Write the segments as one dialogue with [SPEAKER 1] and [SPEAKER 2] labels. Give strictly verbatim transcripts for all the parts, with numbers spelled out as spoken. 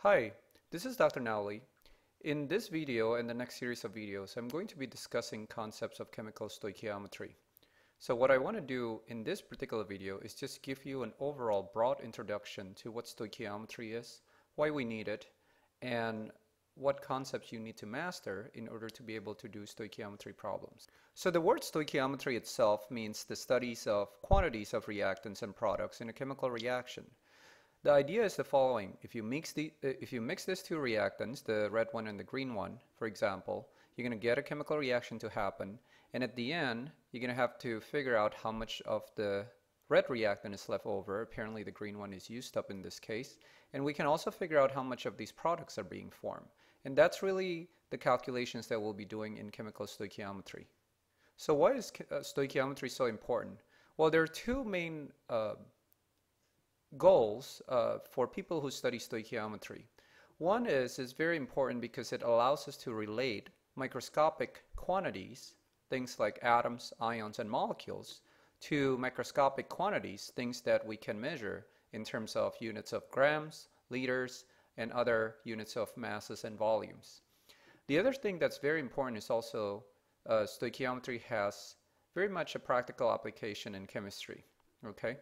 [SPEAKER 1] Hi, this is Doctor Nowley. In this video and the next series of videos, I'm going to be discussing concepts of chemical stoichiometry. So what I want to do in this particular video is just give you an overall broad introduction to what stoichiometry is, why we need it, and what concepts you need to master in order to be able to do stoichiometry problems. So the word stoichiometry itself means the studies of quantities of reactants and products in a chemical reaction. The idea is the following. If you mix the if you mix these two reactants, the red one and the green one, for example, you're going to get a chemical reaction to happen, and at the end, you're going to have to figure out how much of the red reactant is left over. Apparently the green one is used up in this case, and we can also figure out how much of these products are being formed. And that's really the calculations that we'll be doing in chemical stoichiometry. So why is uh, stoichiometry so important? Well, there are two main uh, goals uh, for people who study stoichiometry. One is is very important because it allows us to relate microscopic quantities, things like atoms, ions, and molecules, to macroscopic quantities, things that we can measure in terms of units of grams, liters, and other units of masses and volumes. The other thing that's very important is also uh, stoichiometry has very much a practical application in chemistry. Okay?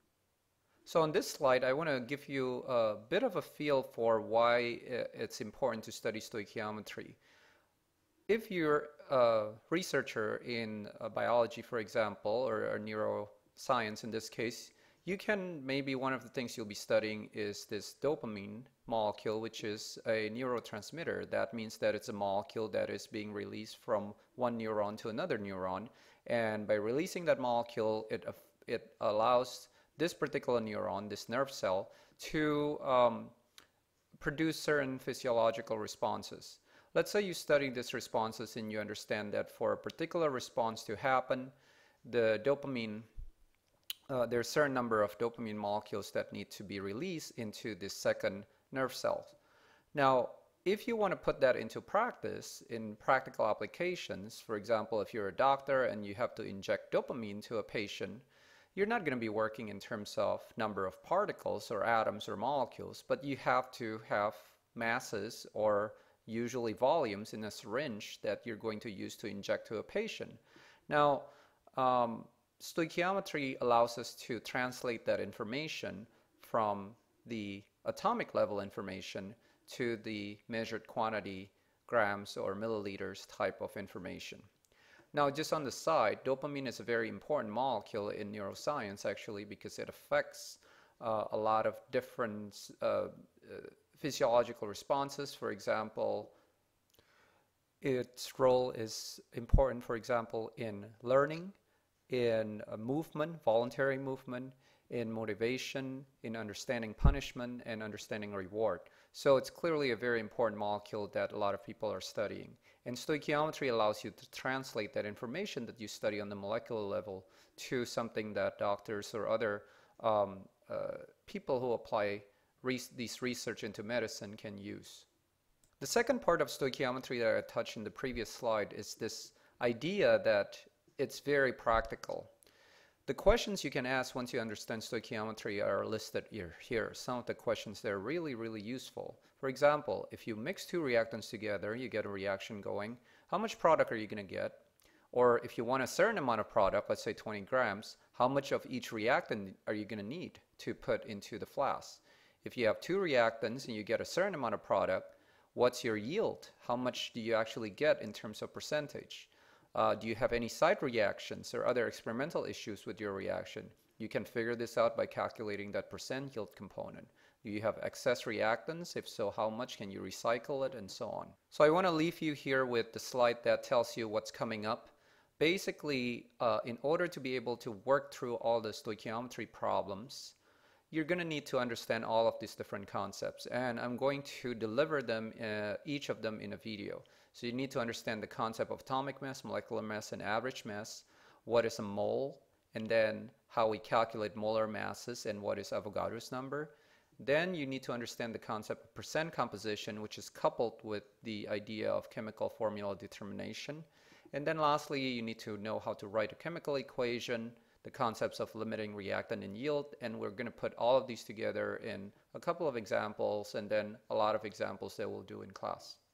[SPEAKER 1] So on this slide, I want to give you a bit of a feel for why it's important to study stoichiometry. If you're a researcher in biology, for example, or, or neuroscience in this case, you can, maybe one of the things you'll be studying is this dopamine molecule, which is a neurotransmitter. That means that it's a molecule that is being released from one neuron to another neuron. And by releasing that molecule, it, it allows this particular neuron, this nerve cell, to um, produce certain physiological responses. Let's say you study these responses and you understand that for a particular response to happen, the dopamine, uh, there's a certain number of dopamine molecules that need to be released into this second nerve cell. Now, if you want to put that into practice in practical applications, for example, if you're a doctor and you have to inject dopamine to a patient, you're not going to be working in terms of number of particles or atoms or molecules, but you have to have masses or usually volumes in a syringe that you're going to use to inject to a patient. Now, um, stoichiometry allows us to translate that information from the atomic level information to the measured quantity, grams or milliliters type of information. Now, just on the side, dopamine is a very important molecule in neuroscience, actually, because it affects uh, a lot of different uh, uh, physiological responses. For example, its role is important, for example, in learning, in uh, movement, voluntary movement, in motivation, in understanding punishment, and understanding reward. So it's clearly a very important molecule that a lot of people are studying. And stoichiometry allows you to translate that information that you study on the molecular level to something that doctors or other um, uh, people who apply res these research into medicine can use. The second part of stoichiometry that I touched in the previous slide is this idea that it's very practical. The questions you can ask once you understand stoichiometry are listed here. Here, some of the questions that are really, really useful. For example, if you mix two reactants together, you get a reaction going. How much product are you going to get? Or if you want a certain amount of product, let's say twenty grams, how much of each reactant are you going to need to put into the flask? If you have two reactants and you get a certain amount of product, what's your yield? How much do you actually get in terms of percentage? Uh, do you have any side reactions or other experimental issues with your reaction? You can figure this out by calculating that percent yield component. Do you have excess reactants? If so, how much can you recycle it, and so on. So I want to leave you here with the slide that tells you what's coming up. Basically, uh, in order to be able to work through all the stoichiometry problems, you're going to need to understand all of these different concepts, and I'm going to deliver them, uh, each of them in a video. So you need to understand the concept of atomic mass, molecular mass, and average mass, what is a mole, and then how we calculate molar masses and what is Avogadro's number. Then you need to understand the concept of percent composition, which is coupled with the idea of chemical formula determination. And then lastly, you need to know how to write a chemical equation the concepts of limiting reactant and yield, and we're going to put all of these together in a couple of examples and then a lot of examples that we'll do in class.